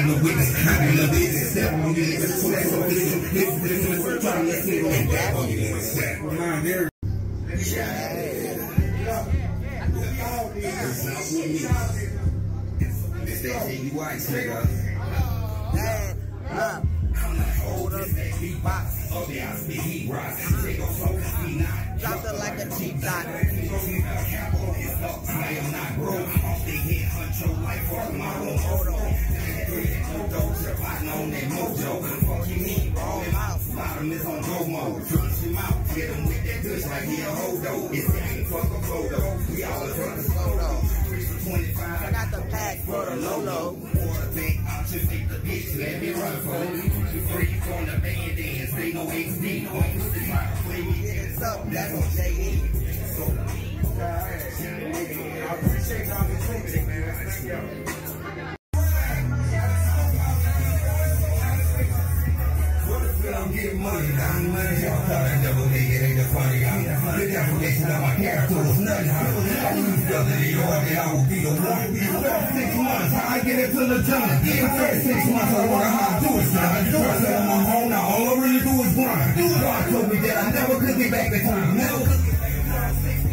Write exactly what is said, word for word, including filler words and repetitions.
got no witness. I ain't no business. Step on you, niggas. So that's what this is. This is this is trying to see on that on you. Remind there. It's that J D White, nigga. Hey, look. Hold up, box. Drop it like a cheap shot. I am not broke. Off the head, hunt your life for my own photo. Surviving on that mojo. Fuck you mean, wrong mouth. Bottom is on go mode. Finish him out. Get him with that kush like he a hodo. It's the ain't fuck a photo. We all are trying to slow down. I got the pack for the Lolo. Just take the bitch, let me run for it. Free from the band, stay no X D, no X D. What's up? That's on J E. I appreciate y'all listening, man. Thank y'all. I'm getting money now. Y'all thought I never make it, ain't the funny guy. The definition of my character was nothing. I knew brother the yard that I would be the one. Six months, how I get into the job. The first six months, I wonder how I do it, son. First time I'm on home, now all I really do is grind. God told me that I never could get back the time. Never could get back the time.